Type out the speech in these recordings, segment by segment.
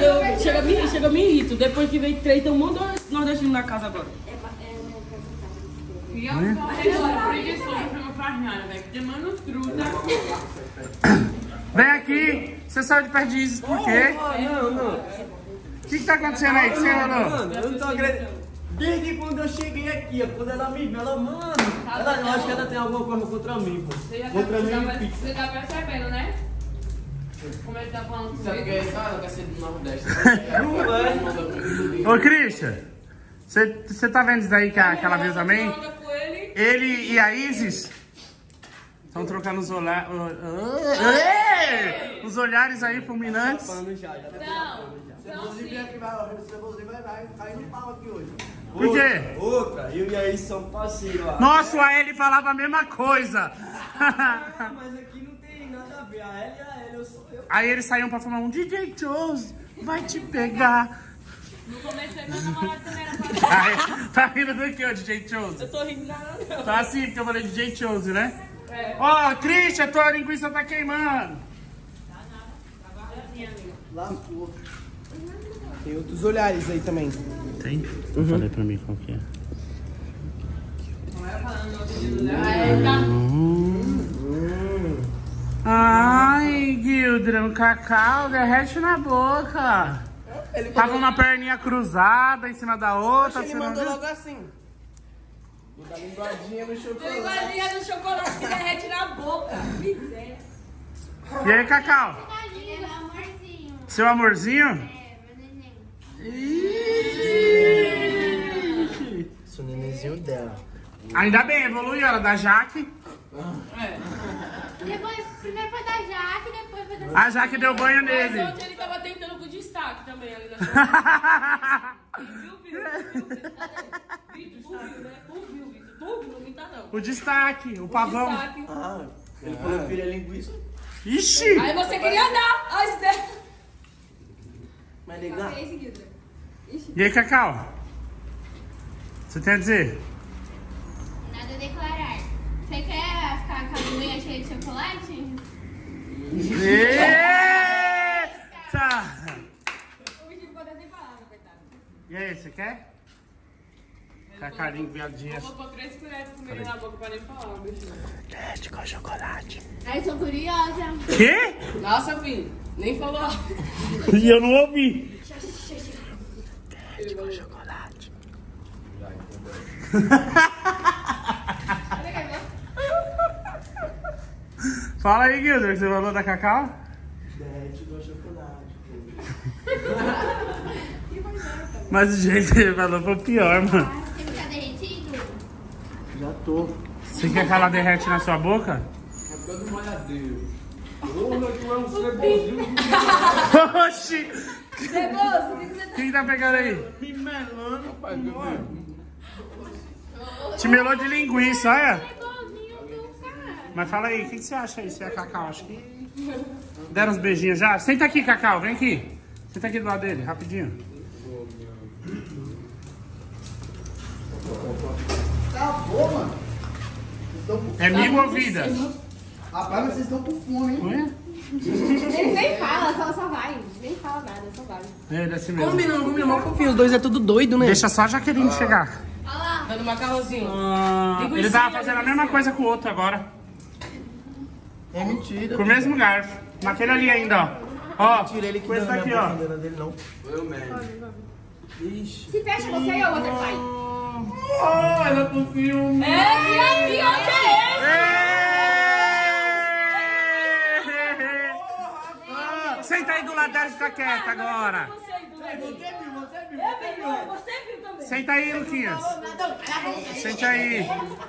chega a me irrito. Depois que veio 3, tem um monte de nordestino na casa agora. E eu vem aqui. Você saiu de perto de Isis por quê? Não. O que tá acontecendo aí? O que você rolou? Mano, eu não tô acreditando. Desde quando eu cheguei aqui, ó, quando ela me viu, eu acho que ela tem alguma coisa contra mim, pô. Contra mim. Você tá percebendo, né? Como ele tá falando com ele? Ela quer ser do Nordeste. Ô, Christian, você tá vendo isso daí que ela viu também? Ele e a Isis estão trocando os olhares. Os olhares aí fulminantes. Inclusive, vai cair no pau aqui hoje. Por quê? Outra, eu e a Isis são parceiros lá. Nossa, o AL falava a mesma coisa. Mas aqui não tem nada a ver. A L e a L, eu sou eu. Aí eles saíam pra falar, DJ Chose vai te pegar. No começo aí, meu namorado também era pra... Tá rindo do que, ô DJ Chose? Eu tô rindo nada, não. Tá assim, porque eu falei DJ Chose, né? Ó, Christian, tua linguiça tá queimando. Tá nada. Tá guardadinha, amigo. Lascou. Tem outros olhares aí também. Tem? Falei pra mim qual que é. Não era falando no outro vídeo dela. Ai, Gildran, cacau derrete na boca. Tava uma perninha cruzada em cima da outra. Ele mandou logo assim. Vou dar linguadinha no chocolate. Linguadinha no chocolate que derrete na boca. Miséria. E aí, Cacau? É meu amorzinho. Seu amorzinho? É, meu neném. Sou o nenenzinho dela. Ainda bem, evoluiu ela da Jaque. Depois, primeiro foi da Jaque, depois foi da... A Jaque deu banho nele. Mas ontem ele tava tentando com destaque também ali da sua. Viu? Vitor, tu viu, né? Tu viu, Vitor. Tu viu, não me tá não. O destaque, o pavão. Destaque. Ah, ele falou que queria linguiça. Ixi! Aí você queria dar as ideias. Mas ligar. E aí, Cacau? Você tem a dizer? Nada a declarar. Você quer ficar com a linguinha cheia de chocolate? Eita! O bicho ficou sem palavras, coitado. E aí, você quer? Cacarinho, viadinha. Eu vou 3 colheres com ele na boca pra nem falar, bicho. Derrete com chocolate. Ai, eu tô curiosa. Quê? Nossa, filho. Nem falou. E eu não ouvi. Derrete com chocolate. Fala aí, Gilder, você falou da Cacau? Derrete com chocolate. Mas o jeito que ele falou foi pior, mano. Você tá derretido? Já tô. Você quer que ela derrete na sua boca? É todo molhadeiro. Oxi! Ceboso, o que você tá... Quem tá pegando aí? Me melando, Rapaz, meu Te melou de linguiça, olha. É igualzinho do cara. Mas fala aí, o que você acha aí, se é Cacau? Acho que deram uns beijinhos já. Senta aqui, Cacau, vem aqui. Senta aqui do lado dele, rapidinho. Tá bom, mano. É mimo ou vida? Rapaz, mas vocês estão com fome, hein? Ué? Ele nem fala, só vai. Nem fala nada, só vai. É, desse mesmo. Combinando, mó fofinho. Os dois é tudo doido, né? Deixa só a Jaqueline chegar. Dando macarrãozinho. Ele tava fazendo a mesma coisa com o outro agora. É mentira. Com o mesmo garfo. Naquele ali ainda, ó. Ó, Mentira, ele que com esse não é daqui, a ó. bandeira dele, não. Eu mesmo. Ixi. Se fecha você ou outra vai. Oh, ela com ciúme. É, que onde é esse? Senta aí do lado dela e fica quieta agora. Você viu também. Senta aí, Luquinhas. Senta aí.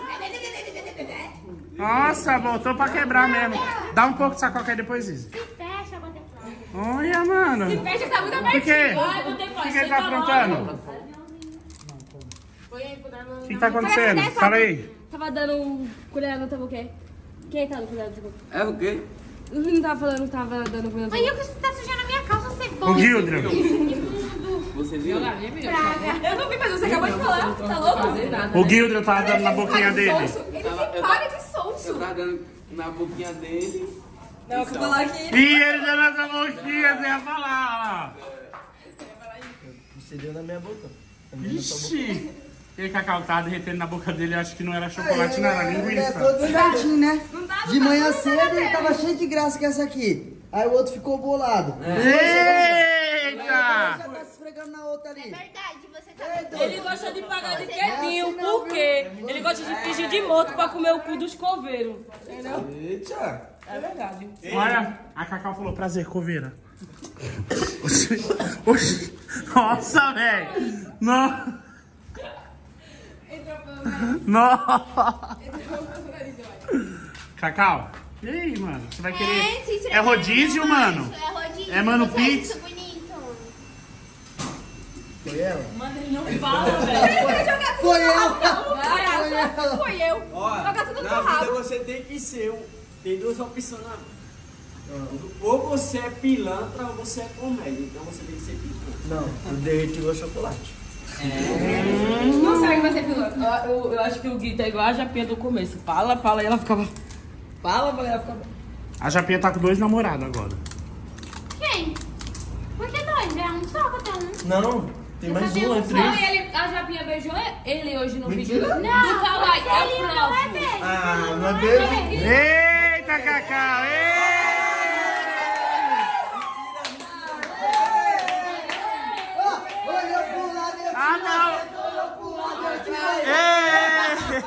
Nossa, voltou pra quebrar mesmo. Dá um pouco de sacoca aí depois disso. Se fecha, butterfly. Olha, mano. Se fecha, tá muito Por abertinho. quê? Vai, O Butterfly, que ele senta tá logo. aprontando? Foi aí, por dar no... O que tá acontecendo? Fala aí. Tava dando colher no tabuquê. Quem tá dando colher no tabuquê? É o quê? Os meninos tava falando que tava dando colher no Aí tabuquê. eu que tá sujando a minha calça, você O bom. Gildran. Você viu? Eu não vi, mas você acabou de falar. Tá louco? O Gildran tava dando na boquinha dele. Ele se paga de sonso. Eu tava dando na boquinha dele. Não, eu vou falar aqui. E ele dando essa boquinha, você ia falar, ó lá. deu na minha boca. Também na sua boca. Ixi! E aí, Cacau, tá derretendo na boca dele, eu acho que não era chocolate, não era Ele é linguiça. todo certinho, né? De manhã cedo ele tava cheio de graça com essa aqui. Aí o outro ficou bolado. Eita! Já tá se esfregando na outra ali. É verdade, você tá Ele gosta de pagar de quietinho, por quê? Ele gosta de fingir de morto pra comer o cu dos coveiros. Entendeu? Eita! É verdade. Olha, a Cacau falou, prazer, coveira. Oxi. Nossa, velho! Não! Nossa! Cacau, e aí, mano? Você vai querer... É rodízio, mano? É rodízio. É Mano Você acha Pix? isso bonito? Foi ela? Mano, ele não fala, velho. Foi ela! Foi eu. Ó, Joga tudo no na seu vida rabo. você tem que ser tem duas opções na vida. Ou você é pilantra ou você é comédia. Então você tem que ser pilantra. Não, eu derreti o chocolate. Não sabe que vai ser piloto. Eu acho que o Gui tá igual a Japinha do começo. Fala, e ela ficava... Fala, e ela ficava... A Japinha tá com 2 namorados agora. Quem? Por que dois? É um só cada um. Não, tem mais sabia um, é um três. Não, e a Japinha beijou ele hoje no vídeo. Mentira. Do Kawaii, é Ele o não é próximo. beijo. Ah, não é beijo? Eita, Cacau! Ei! Olhou pro lado e Ah, não! olhou pro lado e atrás. Ei!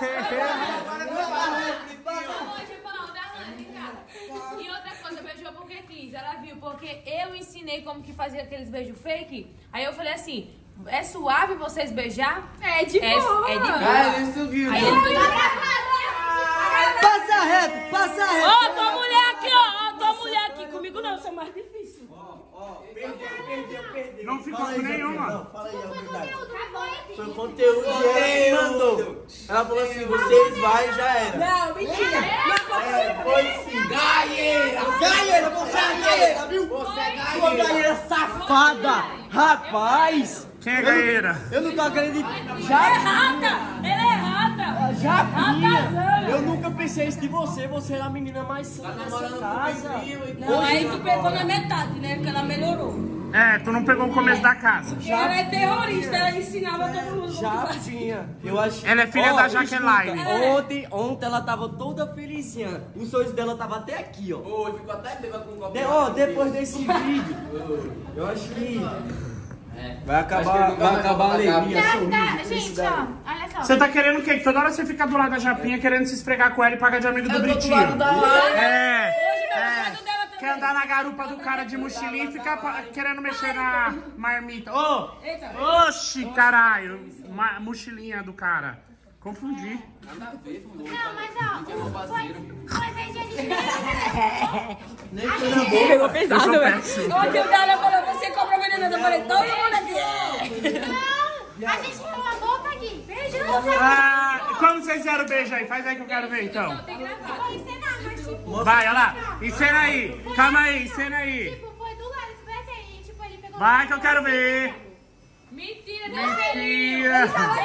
E outra coisa, beijou porque quis. Ela viu, porque eu ensinei como que fazia aqueles beijos fake. Aí eu falei assim, é suave vocês beijar? É de É boa. de boa. Ah, ele subiu. Aí ele pegou... Passa reto, passa reto. Ó, tua mulher aqui, ó. Tua mulher aqui. Comigo não, isso é mais difícil. Perdeu. Não ficou com nenhuma. Não, fala aí a verdade. Foi o Foi conteúdo que ela me mandou. Ela falou assim, vocês vai e já era. Não, mentira. É, foi sim. Gaieira, você é gaieira, viu? Você é Sua gaieira safada. Rapaz, Quem é gaieira? eu não tô acreditando. Ele é rata! Ele é rata! Japinha, eu nunca pensei isso de você. Você era a menina mais santa dessa casa. Não, aí tu pegou na metade, né? Porque ela melhorou. É, tu não pegou o começo da casa. Ela é terrorista, ela ensinava todo mundo. Japinha, eu acho. Ela é filha da Jaqueline. Escuta, ontem ela tava toda felizinha. O sorriso dela tava até aqui, ó. Ô, ficou até bêbado com um copo. Ó, depois desse vídeo, eu acho que vai Acho que ele acabar nunca vai a voltar alegria, Tá, sorriso, gente, felicidade. ó, olha só. Você tá querendo o quê? Que toda hora você fica do lado da Japinha querendo se esfregar com ela e pagar de amigo do Eu tô do Britinho. lado da Lara. É. Quer andar na garupa do cara de mochilinha e ficar querendo mexer na marmita. Ô! Oxi, caralho. Mochilinha do cara. Confundi. Nada a ver, pô. Não, mas ó, foi beijo ali. Nem foi na boca. Pegou Eu pesado, sou velho. péssimo. Ontem o Dara falou, você comprou venenosa. Eu falei, todo mundo aqui. Não, a gente rolou a boca aqui. Beijo. Ah, como vocês fizeram o beijo aí? Faz aí que eu quero ver então. Vou ensinar, mas tipo... Vai, olha lá. Encena aí. Calma aí, encena aí. Tipo, foi do lado, se tivesse aí, tipo, ele pegou... Vai que eu quero ver. Mentira, Mentira.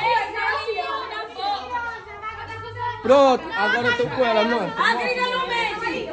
Pronto, agora eu tô com ela, mano. A gringa não mente.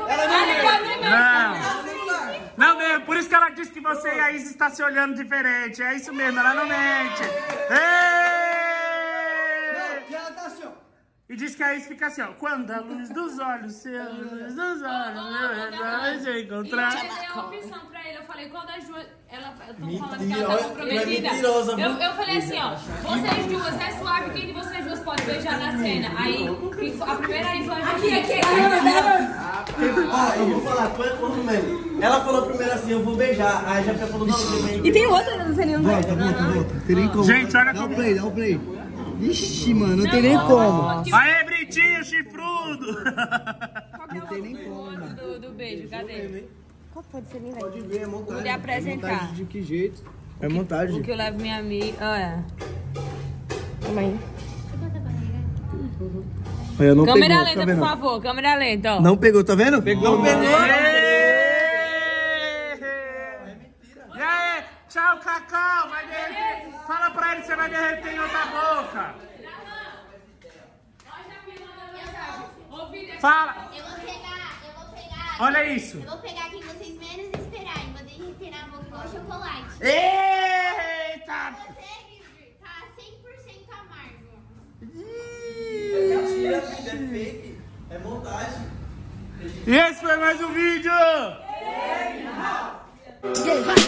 Não. Não mesmo, por isso que ela disse que você e a Isa está se olhando diferente. É isso mesmo, ela não mente. Ei! Ela tá assim, ó. E diz que a Isa fica assim, ó. Quando a luz dos olhos, seu, a luz dos olhos, meu, vai se encontrar. Eu dei a opção pra ele, eu falei, qual das duas... Ela, eu tô falando que Mentira, ela tá olha, comprometida. é mentirosa, viu? Eu falei assim, ó, vocês duas, é suave, quem de vocês duas pode beijar na cena? Aí, a primeira info é aqui, Ó, eu vou falar, foi a cor mesmo. Ela falou primeiro assim, eu vou beijar. Aí já falou, não, eu vou E tem outra, não sei nem onde. Volta. Tem nem como. Gente, olha Dá o como... play, dá o play. Ixi, mano, não tem nem como. Aê, Britinho, chifrudo! Não tem nem como, mano. do beijo, cadê? Qual pode ser nem Pode ver, é montagem. Vou lhe apresentar. É montagem de que jeito? É montagem. O que eu levo minha amiga... Olha. Calma aí. Eu não Câmera pegou, lenta, tá por vendo? favor, câmera lenta, ó. Não pegou, tá vendo? Pegou. Não pegou. E aí, tchau, Cacau, vai derreter. Fala pra ele que você vai derreter em outra boca. Fala. Eu vou pegar... Olha isso. Eu vou pegar quem vocês menos esperarem. Vou derreter na boca igual chocolate. Eita! Você fake, é montagem. E esse foi mais um vídeo! Yeah, vai.